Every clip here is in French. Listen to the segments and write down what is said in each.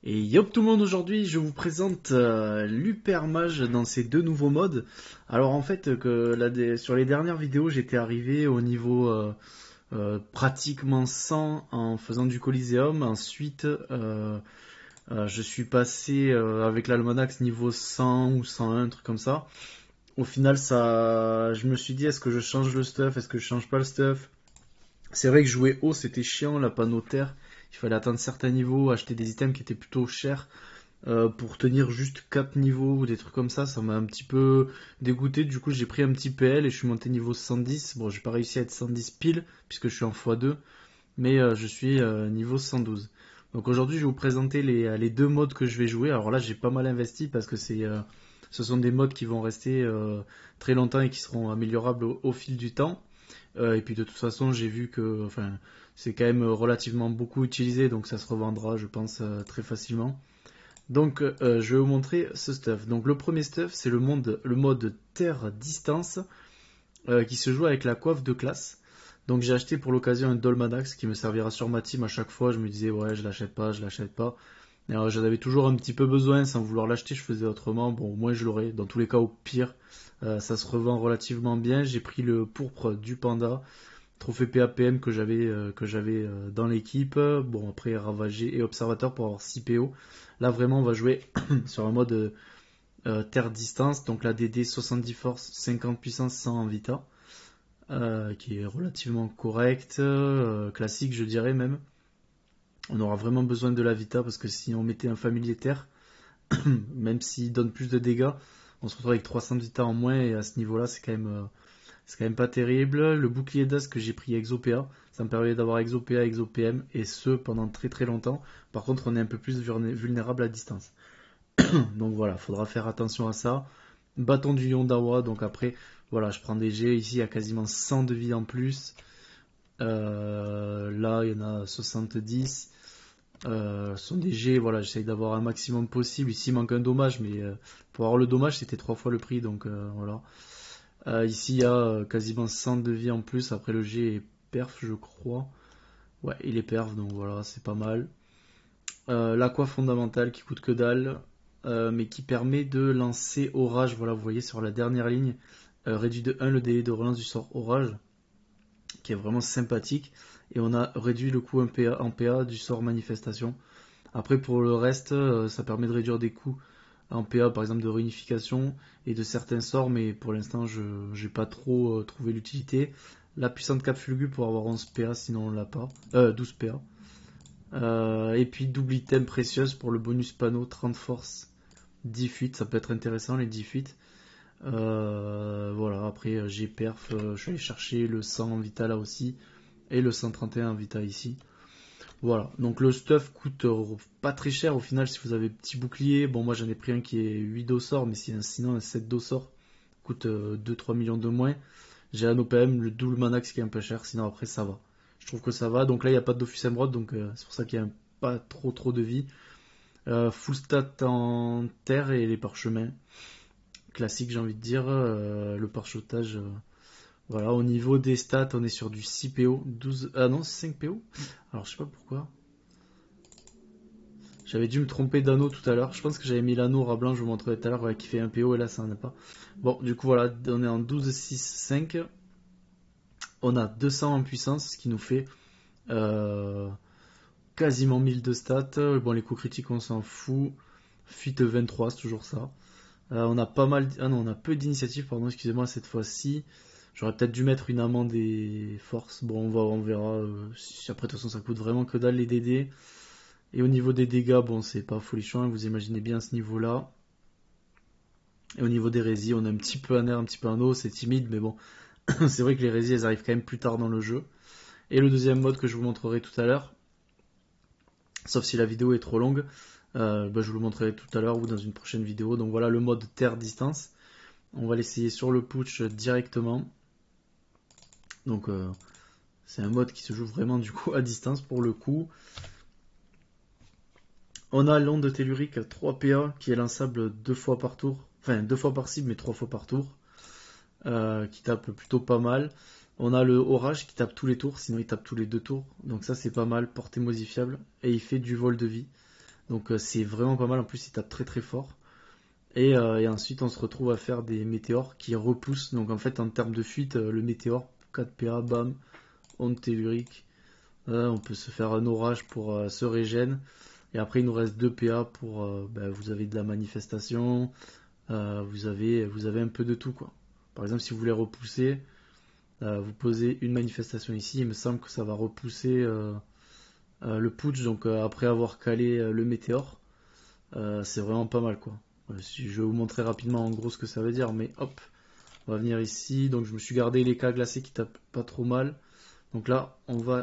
Et yop tout le monde, aujourd'hui je vous présente l'Hypermage dans ses deux nouveaux modes. Alors en fait sur les dernières vidéos j'étais arrivé au niveau pratiquement 100 en faisant du Coliseum. Ensuite je suis passé avec l'Almanax niveau 100 ou 101, un truc comme ça. Au final je me suis dit est-ce que je change le stuff, est-ce que je change pas le stuff. C'est vrai que jouer haut c'était chiant, la panneau terre. Il fallait atteindre certains niveaux, acheter des items qui étaient plutôt chers. Pour tenir juste 4 niveaux ou des trucs comme ça m'a un petit peu dégoûté. Du coup, j'ai pris un petit PL et je suis monté niveau 110. Bon, j'ai pas réussi à être 110 pile puisque je suis en x2, mais je suis niveau 112. Donc aujourd'hui, je vais vous présenter les deux modes que je vais jouer. Alors là, j'ai pas mal investi parce que ce sont des modes qui vont rester très longtemps et qui seront améliorables au fil du temps. Et puis de toute façon, j'ai vu que c'est quand même relativement beaucoup utilisé, donc ça se revendra, je pense, très facilement. Donc je vais vous montrer ce stuff. Donc le premier stuff c'est le mode terre distance qui se joue avec la coiffe de classe. Donc j'ai acheté pour l'occasion un Dolmanax qui me servira sur ma team à chaque fois. Je me disais ouais je l'achète pas, je l'achète pas. Et alors j'en avais toujours un petit peu besoin sans vouloir l'acheter, je faisais autrement. Bon au moins je l'aurai. Dans tous les cas au pire ça se revend relativement bien. J'ai pris le pourpre du panda. Trophée PAPM que j'avais dans l'équipe. Bon, après Ravagé et Observateur pour avoir 6 PO. Là, vraiment, on va jouer sur un mode terre distance. Donc la DD 70 force, 50 puissance, 100 en vita. Qui est relativement correct. Classique, je dirais même. On aura vraiment besoin de la vita parce que si on mettait un familier terre, même s'il donne plus de dégâts, on se retrouve avec 300 vita en moins. Et à ce niveau-là, c'est quand même pas terrible. Le bouclier d'as que j'ai pris ExoPA, ça me permet d'avoir ExoPA, ExoPM, et ce pendant très très longtemps. Par contre, on est un peu plus vulnérable à distance. Donc voilà, faudra faire attention à ça. Bâton du Yondawa, donc après, voilà, je prends des G. Ici, il y a quasiment 100 de vie en plus. Là, il y en a 70. Ce sont des G, voilà, j'essaye d'avoir un maximum possible. Ici, il manque un dommage, mais pour avoir le dommage, c'était 3 fois le prix, donc voilà. Ici, il y a quasiment 100 de vie en plus. Après, le G est perf, je crois. Ouais, il est perf, donc voilà, c'est pas mal. L'aqua fondamentale qui coûte que dalle, mais qui permet de lancer Orage. Voilà, vous voyez sur la dernière ligne, réduit de 1 le délai de relance du sort Orage, qui est vraiment sympathique. Et on a réduit le coût en PA du sort Manifestation. Après, pour le reste, ça permet de réduire des coûts en PA, par exemple de réunification et de certains sorts, mais pour l'instant, je n'ai pas trop trouvé l'utilité. La puissante cape fulgu pour avoir 11 PA, sinon on l'a pas. 12 PA. Et puis double item précieuse pour le bonus panneau, 30 force, 10 fuites, ça peut être intéressant les 10 fuites. Voilà, après j'ai perf, je suis allé chercher le 100 en vita là aussi, et le 131 en vita ici. Voilà, donc le stuff coûte pas très cher au final si vous avez petit bouclier. Bon, moi j'en ai pris un qui est 8 d'ossor, mais sinon un 7 d'ossor coûte 2-3 millions de moins. J'ai un OPM, le double manax qui est un peu cher, sinon après ça va. Je trouve que ça va. Donc là il n'y a pas de Dofus Emerald, donc c'est pour ça qu'il n'y a pas trop de vie. Full stat en terre et les parchemins. Classique, j'ai envie de dire. Le parchetage. Voilà, au niveau des stats, on est sur du 6 PO, 12. Ah non, 5 PO. Alors je sais pas pourquoi. J'avais dû me tromper d'anneau tout à l'heure. Je pense que j'avais mis l'anneau rat blanc, je vous montrerai tout à l'heure, ouais, qui fait un PO et là ça n'en est pas. Bon, du coup voilà, on est en 12, 6, 5. On a 200 en puissance, ce qui nous fait quasiment 1000 de stats. Bon, les coups critiques, on s'en fout. Fuite 23, c'est toujours ça. On a pas mal. Ah non, on a peu d'initiatives, pardon, excusez-moi, cette fois-ci. J'aurais peut-être dû mettre une amende et force. Bon, on verra. Après, de toute façon, ça coûte vraiment que dalle les DD. Et au niveau des dégâts, bon, c'est pas folichon, vous imaginez bien ce niveau-là. Et au niveau des résis, on a un petit peu un air, un petit peu un eau, c'est timide, mais bon, c'est vrai que les résis, elles arrivent quand même plus tard dans le jeu. Et le deuxième mode que je vous montrerai tout à l'heure, sauf si la vidéo est trop longue, je vous le montrerai tout à l'heure ou dans une prochaine vidéo. Donc voilà le mode terre distance. On va l'essayer sur le putsch directement. Donc c'est un mode qui se joue vraiment du coup à distance pour le coup. On a l'onde tellurique 3 PA qui est lançable 2 fois par tour. Enfin 2 fois par cible mais 3 fois par tour. Qui tape plutôt pas mal. On a le orage qui tape tous les tours, sinon il tape tous les 2 tours. Donc ça c'est pas mal, portée modifiable. Et il fait du vol de vie. Donc c'est vraiment pas mal, en plus il tape très très fort. Et ensuite on se retrouve à faire des météores qui repoussent. Donc en fait en termes de fuite, le météore, 4 PA, bam, onde tellurique. On peut se faire un orage pour se régène. Et après il nous reste 2 PA pour... vous avez de la manifestation, vous avez un peu de tout quoi. Par exemple si vous voulez repousser, vous posez une manifestation ici, il me semble que ça va repousser le putsch, donc après avoir calé le météore, c'est vraiment pas mal quoi. Je vais vous montrer rapidement en gros ce que ça veut dire, mais hop, on va venir ici, donc je me suis gardé les cas glacés qui tapent pas trop mal. Donc là,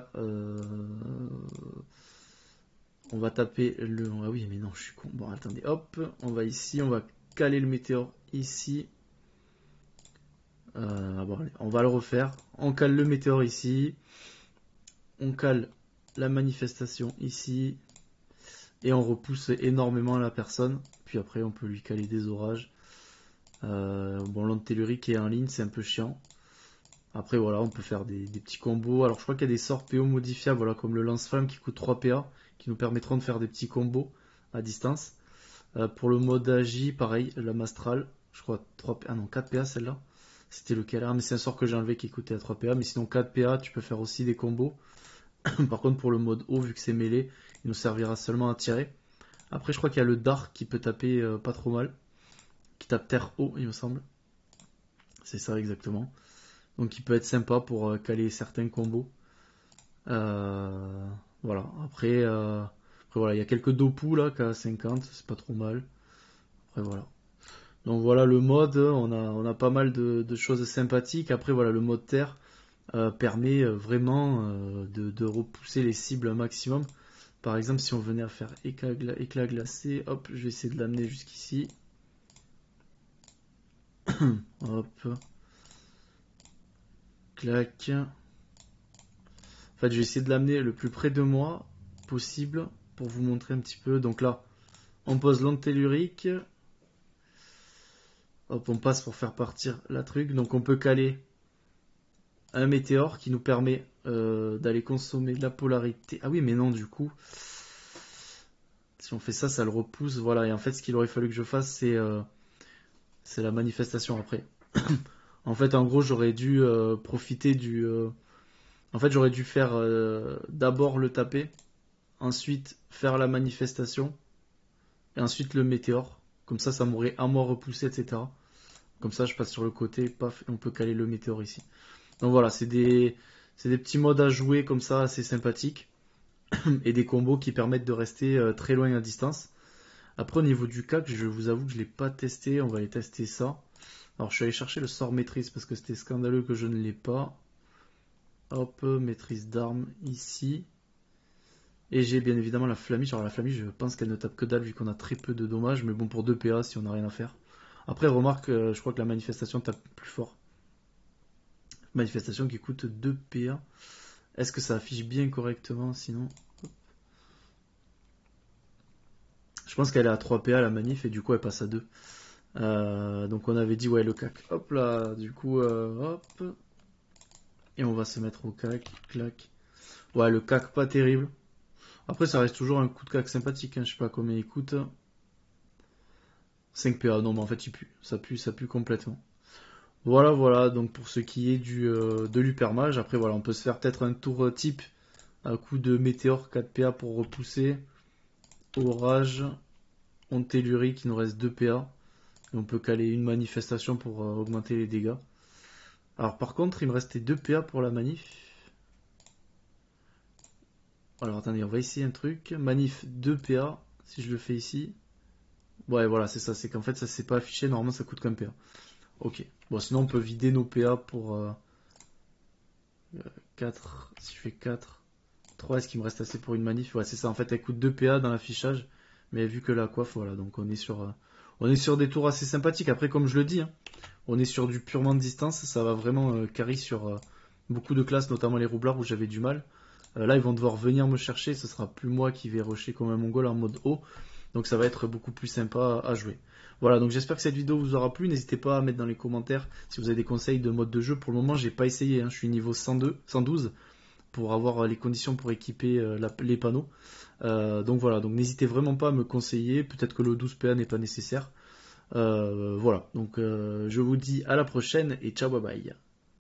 on va taper le... Ah oui, mais non, je suis con. Bon, attendez, hop, on va ici, on va caler le météore ici. Bon, allez, on va le refaire. On cale le météore ici. On cale la manifestation ici. Et on repousse énormément la personne. Puis après, on peut lui caler des orages. Bon, l'onde tellurique est en ligne, c'est un peu chiant. Après, voilà, on peut faire des petits combos. Alors, je crois qu'il y a des sorts PO modifiables, voilà, comme le lance-flamme qui coûte 3 PA, qui nous permettront de faire des petits combos à distance. Pour le mode AJ, pareil, la Mastral, je crois 3 PA, ah non, 4 PA celle-là. C'était lequel? Ah, mais c'est un sort que j'ai enlevé qui coûtait à 3 PA. Mais sinon, 4 PA, tu peux faire aussi des combos. Par contre, pour le mode haut, vu que c'est mêlé, il nous servira seulement à tirer. Après, je crois qu'il y a le Dark qui peut taper pas trop mal. Qui tape terre haut, il me semble. C'est ça exactement. Donc, il peut être sympa pour caler certains combos. Voilà. Après, voilà, il y a quelques dopous là, qu'à 50, c'est pas trop mal. Après, voilà. Donc voilà le mode, on a pas mal de choses sympathiques. Après voilà, le mode terre permet vraiment de repousser les cibles un maximum. Par exemple si on venait à faire éclat glacé, hop, je vais essayer de l'amener jusqu'ici. Hop. Clac. En fait je vais essayer de l'amener le plus près de moi possible pour vous montrer un petit peu. Donc là, on pose l'onde tellurique. Hop, on passe pour faire partir la truc. Donc on peut caler un météore qui nous permet d'aller consommer de la polarité. Ah oui, mais non, du coup, si on fait ça, ça le repousse. Voilà, et en fait, ce qu'il aurait fallu que je fasse, c'est la manifestation après. En fait, en gros, j'aurais dû profiter du... En fait, j'aurais dû faire d'abord le taper, ensuite faire la manifestation, et ensuite le météore. Comme ça m'aurait à moi repoussé, etc. Comme ça, je passe sur le côté, paf, et on peut caler le météore ici. Donc voilà, c'est des petits modes à jouer comme ça, assez sympathiques. Et des combos qui permettent de rester très loin à distance. Après, au niveau du CAC, je vous avoue que je ne l'ai pas testé. On va aller tester ça. Alors, je suis allé chercher le sort maîtrise parce que c'était scandaleux que je ne l'ai pas. Hop, maîtrise d'armes ici. Et j'ai bien évidemment la flamiche. Alors, la flamiche, je pense qu'elle ne tape que dalle vu qu'on a très peu de dommages. Mais bon, pour 2 PA si on n'a rien à faire. Après, remarque, je crois que la manifestation tape plus fort. Manifestation qui coûte 2 PA. Est-ce que ça affiche bien correctement sinon? Je pense qu'elle est à 3 PA la manif et du coup elle passe à 2. Donc on avait dit ouais le CAC. Hop là, du coup hop. Et on va se mettre au CAC, clac. Ouais le CAC pas terrible. Après ça reste toujours un coup de CAC sympathique, hein. Je sais pas combien il coûte. 5 PA, non mais en fait il pue. Ça pue complètement. Voilà, donc pour ce qui est de l'hypermage, après voilà, on peut se faire peut-être un tour type à coup de météore 4 PA pour repousser. Orage, onde tellurique, il nous reste 2 PA. Et on peut caler une manifestation pour augmenter les dégâts. Alors par contre, il me restait 2 PA pour la manif. Alors attendez, on va essayer un truc. Manif 2 PA, si je le fais ici. Ouais, voilà, c'est ça. C'est qu'en fait, ça s'est pas affiché. Normalement, ça coûte qu'un PA. Ok. Bon, sinon, on peut vider nos PA pour 4. Si je fais 4. 3, est-ce qu'il me reste assez pour une manif? Ouais, c'est ça. En fait, elle coûte 2 PA dans l'affichage. Mais vu que la coiffe, voilà. Donc on est sur des tours assez sympathiques. Après, comme je le dis, hein, on est sur du purement de distance. Ça va vraiment carry sur beaucoup de classes, notamment les roublards où j'avais du mal. Là, ils vont devoir venir me chercher. Ce sera plus moi qui vais rusher comme un mongol en mode haut. Donc ça va être beaucoup plus sympa à jouer. Voilà, donc j'espère que cette vidéo vous aura plu. N'hésitez pas à mettre dans les commentaires si vous avez des conseils de mode de jeu. Pour le moment, j'ai pas essayé, hein. Je suis niveau 102, 112. pour avoir les conditions pour équiper les panneaux. Donc voilà, donc n'hésitez vraiment pas à me conseiller, peut-être que le 12PA n'est pas nécessaire. Voilà, donc je vous dis à la prochaine et ciao, bye bye.